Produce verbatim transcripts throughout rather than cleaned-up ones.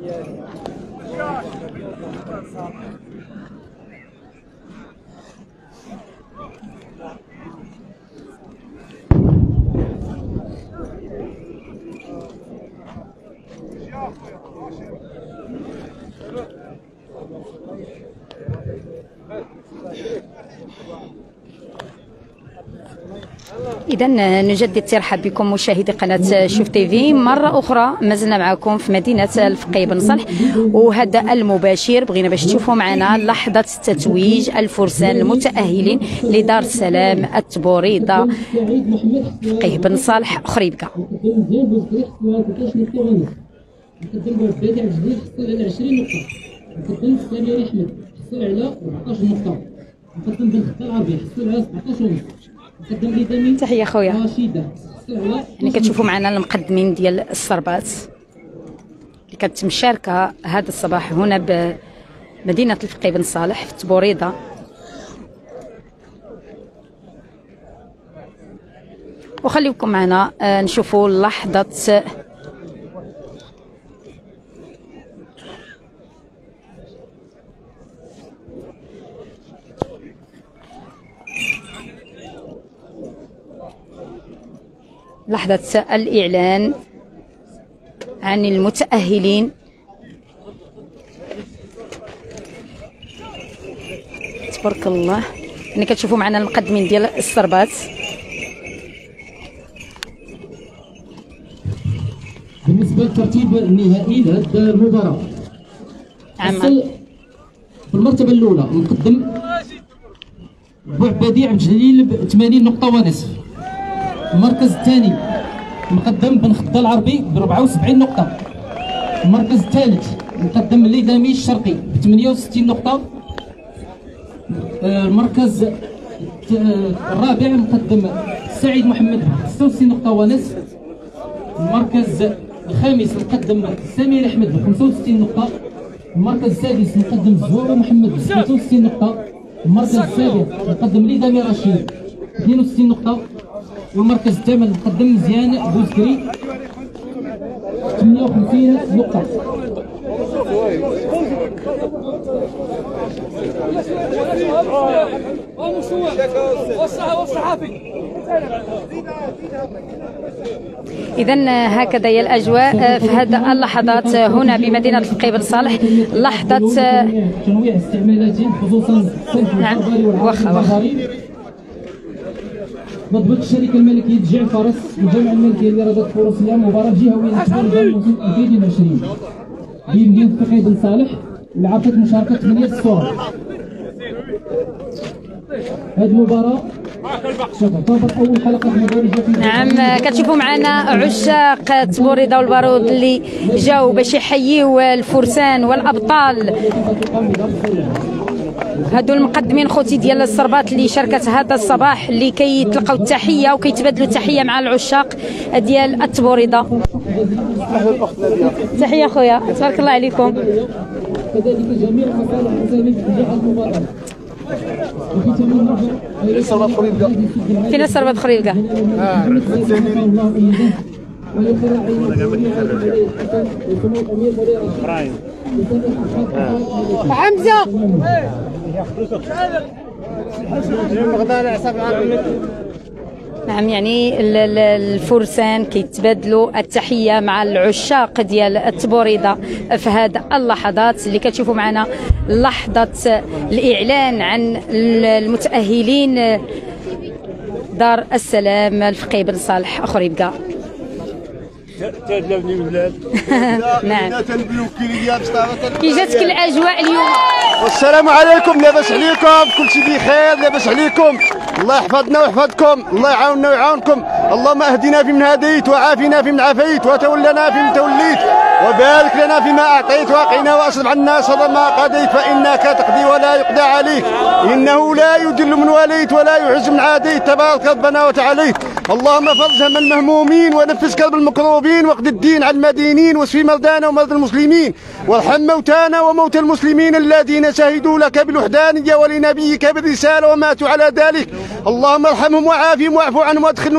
إذا نجدد الترحاب بكم مشاهدي قناة شوف تيفي مرة أخرى. مازلنا معكم في مدينة الفقيه بن صالح، وهذا المباشر بغينا باش تشوفوا معنا لحظة تتويج الفرسان المتأهلين لدار السلام التبوريضة فقيه بن صالح خريبكة. تحية خويا. يعني كتشوفوا معنا المقدمين ديال السربات اللي كانت مشاركة هذا الصباح هنا بمدينة الفقيه بن صالح في التبوريضة. وخليكم معنا نشوفوا لحظة لحظة الإعلان عن المتأهلين. تبارك الله. يعني كتشوفوا معنا المقدمين ديال السربات. بالنسبة للترتيب النهائي لهذه المباراة، حصل في المرتبة الأولى مقدم بوعبادي عبد الجليل ب ثمانين نقطة ونصف. المركز الثاني مقدم بن خدا العربي ب أربعة وسبعين نقطة. المركز الثالث مقدم الليدامي الشرقي ب ثمانية وستين نقطة. المركز الرابع مقدم سعيد محمد ب ستة وستين نقطة ونصف. المركز الخامس مقدم سمير احمد ب خمسة وستين نقطة. المركز السادس مقدم زهور محمد ب ثلاثة وستين نقطة. المركز السابع مقدم ليدامي رشيد اثنين وستين نقطة. والمركز الثامن مقدم مزيان بوزكري ثمانية وخمسين نقطة. إذن هكذا هي الأجواء في هذه اللحظات هنا بمدينة الفقيه بن صالح. لحظة تنويع استعمالات خصوصا نعم واخا واخا مضبوط الشركه الملكيه جيع فرس الجامعه الملكيه لرياضه الفروسيه مباراه جهويه تبان الموسم ألفين وعشرين بمدينه الفقيه بن صالح اللي عرفت مشاركه ثمانيه الصور. هذه المباراه تعتبر اول حلقه مدرجه في نعم. كتشوفوا معنا عشاق التبوريضه والبارود اللي جاوا باش يحييوا الفرسان والابطال. هادو المقدمين خوتي ديال السربات اللي شاركت هذا الصباح اللي كيتلقاو التحيه وكيتبادلوا التحيه مع العشاق ديال التبوريضه. تحيه خويا تبارك الله عليكم. كذلك جميع مصالح المساهمين في نجاح المباراه. فين السربات خريبكه؟ حمزه نعم. يعني الفرسان كيتبادلوا التحيه مع العشاق ديال التبوريضه في هذه اللحظات اللي كتشوفوا معنا لحظه الاعلان عن المتاهلين دار السلام الفقيه بن صالح خريبكه. تهدلوني ولاد. نعم. كي جاتك الاجواء اليوم؟ والسلام عليكم، لاباس عليكم؟ كلشي بخير، لاباس عليكم؟ الله يحفظنا ويحفظكم، الله يعاوننا ويعاونكم. اللهم اهدنا فيمن هديت وعافنا فيمن عافيت وتولنا فيمن توليت وبارك لنا فيما اعطيت وقنا واصرف عنا شر ما قضيت فانك تقضي ولا يقضى عليك انه لا يذل من واليت ولا يعز من عاديت تبارك ربنا وتعاليت. اللهم فرج هم المهمومين ونفس كرب المكروبين واقض الدين على المدينين واشفي مرضانا ومرضى المسلمين وارحم موتانا وموتى المسلمين الذين شهدوا لك بالوحدانيه ولنبيك بالرساله وماتوا على ذلك. اللهم ارحمهم وعافهم واعف عنهم وادخل نزلهم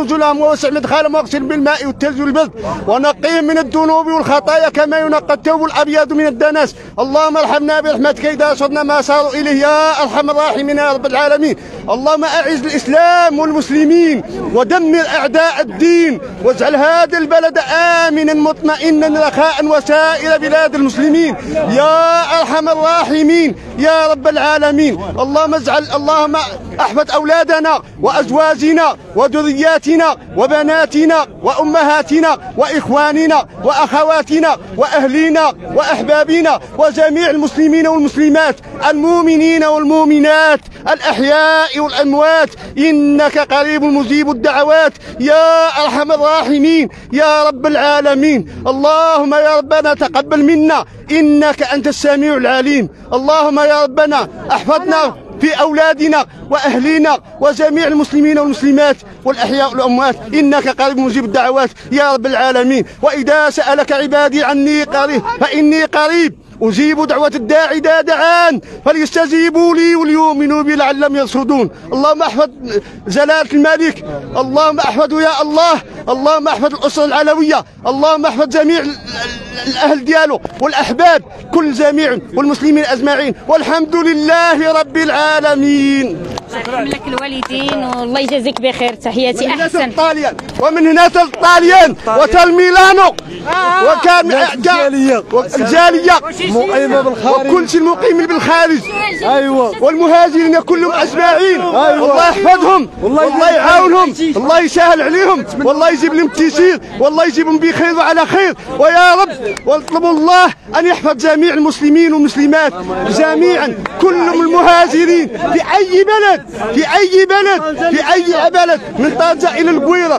ووسع مدخلهم واغسل بالماء والثلج والبرد ونقيهم من الذنوب والخطايا كما ينقى الثوب الابيض من الدنس. اللهم ارحمنا برحمتك اذا صرنا ما صاروا اليه يا ارحم الراحمين يا رب العالمين. اللهم اعز الاسلام والمسلمين ودمر اعداء الدين واجعل هذا البلد امنا مطمئنا رخاء وسائر بلاد المسلمين يا ارحم الراحمين يا رب العالمين. اللهم اجعل اللهم احفظ اولادنا وازواجنا وذرياتنا وبناتنا وامهاتنا واخواننا واخواتنا واهلينا واحبابنا وجميع المسلمين والمسلمات المؤمنين والمؤمنات الاحياء والاموات انك قريب مجيب الدعوات يا ارحم الراحمين يا رب العالمين. اللهم يا ربنا تقبل منا انك انت السميع العليم. اللهم يا ربنا احفظنا في أولادنا وأهلنا وجميع المسلمين والمسلمات والأحياء والأموات إنك قريب مجيب الدعوات يا رب العالمين. وإذا سألك عبادي عني قريب فإني قريب أجيب دعوة الداعي إذا دعان فليستجيبوا لي وليؤمنوا بي لعلهم يرشدون. اللهم احفظ جلالة الملك، اللهم احفظه يا الله، اللهم احفظ الأسرة العلوية، اللهم احفظ جميع الأهل ديالو والأحباب كل جميع والمسلمين أجمعين والحمد لله رب العالمين. الله يرحم لك الوالدين والله يجازيك بخير. تحياتي احسن. طاليان ومن هنا طاليان وتل ميلانو وكان الجاليه الجاليه مقيمه بالخارج وكل شيء المقيمين بالخارج ايوه والمهاجرين كلهم اجمعين. أيوة. والله يحفظهم والله يعاونهم الله يسهل عليهم والله يجيب لهم التيسير والله يجيبهم بخير وعلى خير. ويا رب ونطلب الله ان يحفظ جميع المسلمين والمسلمات جميعا كلهم المهاجرين في اي بلد في اي بلد في اي بلد من طنجة الى القويره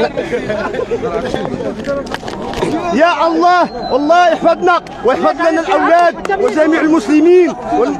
يا الله. والله يحفظنا ويحفظ لنا الاولاد وجميع المسلمين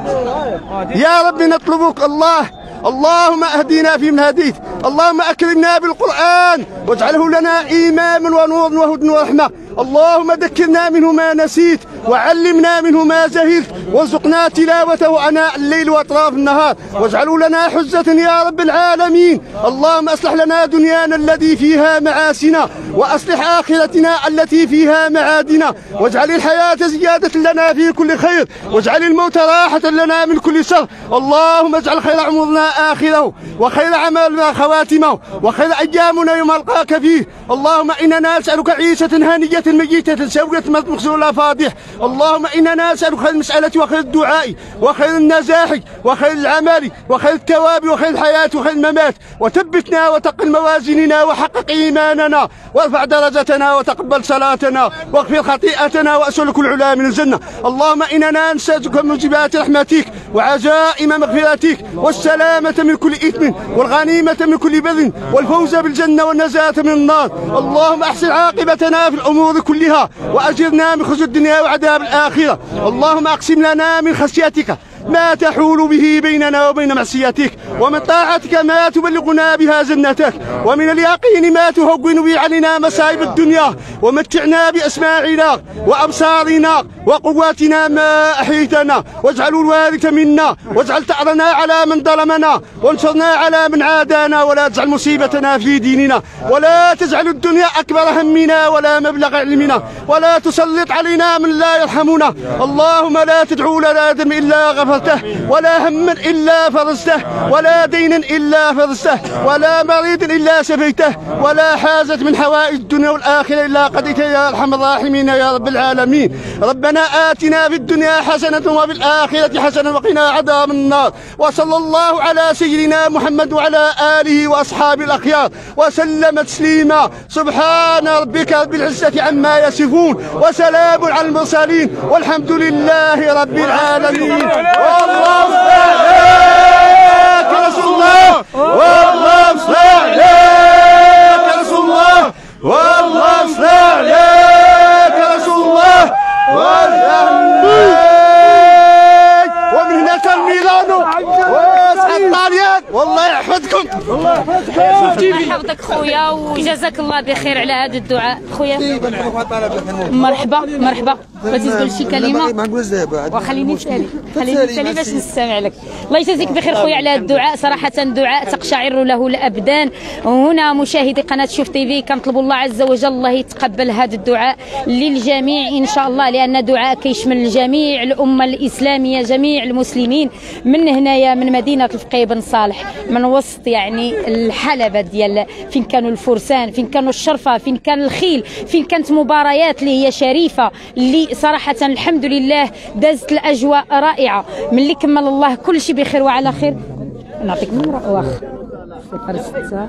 يا رب نطلبك الله. اللهم اهدنا فيمن هديت، اللهم اكرمنا بالقران واجعله لنا اماما ونورا وهدى ورحمه. اللهم ذكرنا منه ما نسيت وعلمنا منه ما جهلت وارزقنا تلاوته اناء الليل واطراف النهار واجعله لنا حجة يا رب العالمين. اللهم اصلح لنا دنيانا التي فيها معاسنا واصلح اخرتنا التي فيها معادنا واجعل الحياة زيادة لنا في كل خير واجعل الموت راحة لنا من كل شر. اللهم اجعل خير عمرنا اخره وخير عملنا خواتمه وخير ايامنا يوم القاك فيه. اللهم اننا نسالك عيشة هانية ميتة سوية مغسولة فاضح. اللهم اننا نسالك خير المسألة وخير الدعاء وخير النجاح وخير العمل وخير الثواب وخير الحياة وخير الممات وثبتنا وتقل موازيننا وحقق ايماننا وارفع درجتنا وتقبل صلاتنا واغفر خطيئتنا واسالك العلا من الجنة. اللهم اننا نسالك موجبات رحمتك وعزائم مغفرتك والسلامة من كل اثم والغنيمة من كل بر والفوز بالجنة والنجاة من النار. اللهم احسن عاقبتنا في الامور كلها واجرنا من خزي الدنيا وعذاب الاخرة. اللهم اقسم لنا من خشيتك ما تحول به بيننا وبين معصيتك ومن طاعتك ما تبلغنا بها جنتك ومن اليقين ما تهون به علينا مصائب الدنيا ومتعنا بأسماعنا وأبصارنا وقواتنا ما أحييتنا واجعل الوارث منا واجعل ثأرنا على من ظلمنا وانصرنا على من عادانا ولا تجعل مصيبتنا في ديننا ولا تجعل الدنيا أكبر همنا ولا مبلغ علمنا ولا تسلط علينا من لا يرحمنا. اللهم لا تدعو لنا ذنب إلا غفرته ولا هما إلا فرجته ولا دينا إلا فرجته ولا مريض إلا شفيته ولا حاجة من حوائج الدنيا والآخرة إلا قضيتها يا أرحم الراحمين يا رب العالمين. ربنا آتنا في الدنيا حسنة وفي الآخرة حسنة وقنا عذاب النار. وصلى الله على سيدنا محمد وعلى آله وأصحابه الأخيار وسلم تسليما. سبحان ربك رب العزة عما يصفون وسلام على المرسلين والحمد لله رب العالمين. والله صل عليك يا رسول الله والله صل عليك يا رسول الله والله صل عليك يا رسول الله ومن هنا ميلانو واسعد طاليان والله يحفظكم. الله يحفظك خويا وجزاك الله بخير على هذا الدعاء خويا. مرحبا مرحبا. بغيتي تقول شي كلمه؟ ما نقولش دابا وخليني نسالي خليني نسالي باش نستمع لك. الله يجازيك بخير خويا على الدعاء، صراحه دعاء تقشعر له الابدان. هنا مشاهدي قناه شوف تيفي كنطلبوا الله عز وجل الله يتقبل هذا الدعاء للجميع ان شاء الله، لان دعاء كيشمل الجميع، الامه الاسلاميه، جميع المسلمين من هنايا من مدينه الفقيه بن صالح، من وسط يعني الحلبه ديال فين كانوا الفرسان، فين كانوا الشرفه، فين كان الخيل، فين كانت مباريات اللي هي شريفه، اللي صراحه الحمد لله دازت الاجواء رائعه. ملي كمل الله كل شيء بخير وعلى خير. نعطيك النمره واخ صفر ستة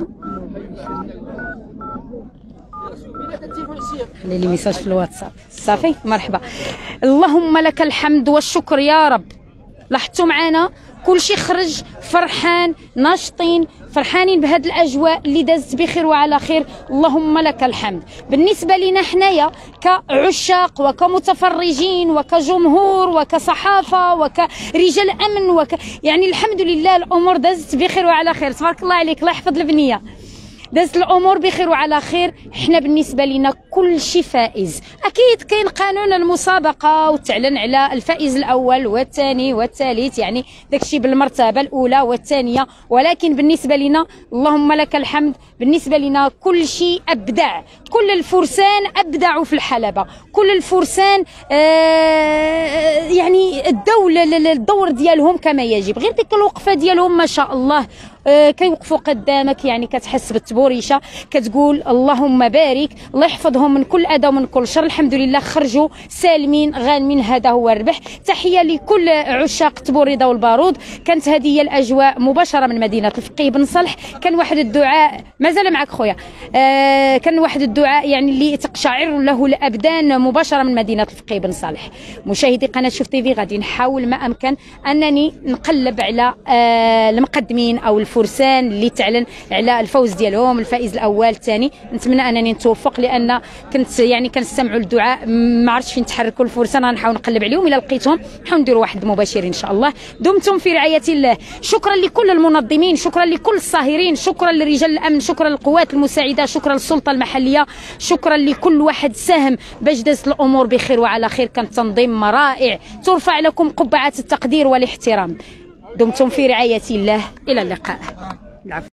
خلي لي ميساج في الواتساب. صافي مرحبا. اللهم لك الحمد والشكر يا رب. لاحظتوا معنا كل شيء خرج فرحان، ناشطين، فرحانين بهذه الاجواء اللي دازت بخير وعلى خير. اللهم لك الحمد. بالنسبه لنا حنايا كعشاق وكمتفرجين وكجمهور وكصحافه وكرجال امن وك يعني الحمد لله الامور دازت بخير وعلى خير. تبارك الله عليك، الله يحفظ البنيه. دازت الامور بخير وعلى خير. حنا بالنسبه لنا كل شيء فائز. اكيد كاين قانون المسابقه وتعلن على الفائز الاول والثاني والثالث، يعني داكشي بالمرتبه الاولى والثانيه، ولكن بالنسبه لنا اللهم لك الحمد، بالنسبه لنا كل شيء ابدع. كل الفرسان ابدعوا في الحلبه، كل الفرسان آه يعني الدوله الدور ديالهم كما يجب، غير ديك الوقفه ديالهم ما شاء الله. آه كيوقفوا قدامك يعني كتحس بالتبوريشه، كتقول اللهم بارك، الله يحفظهم من كل اذى ومن كل شر. الحمد لله خرجوا سالمين غانمين، هذا هو الربح. تحيه لكل عشاق التبوريده والبارود. كانت هذه هي الاجواء مباشره من مدينه الفقيه بن صالح. كان واحد الدعاء مازال معك خويا، آه كان واحد الدعاء يعني اللي تقشعر له الابدان مباشره من مدينه الفقيه بن صالح. مشاهدي قناه شوف تيفي غادي نحاول ما امكن انني نقلب على آه المقدمين او الفرسان اللي تعلن على الفوز ديالهم، الفائز الاول الثاني. نتمنى انني نتوفق، لان كنت يعني كنستمعوا للدعاء ما عرفتش فين تحركوا الفرسان. غنحاول نقلب عليهم، الا لقيتهم نحاول نديروا واحد مباشر ان شاء الله. دمتم في رعايه الله. شكرا لكل المنظمين، شكرا لكل الصاهرين، شكرا لرجال الامن، شكرا للقوات المساعده، شكرا للسلطه المحليه، شكرا لكل واحد ساهم باش دازت الامور بخير وعلى خير. كان تنظيم رائع، ترفع لكم قبعه التقدير والاحترام. دمتم في رعايه الله، الى اللقاء.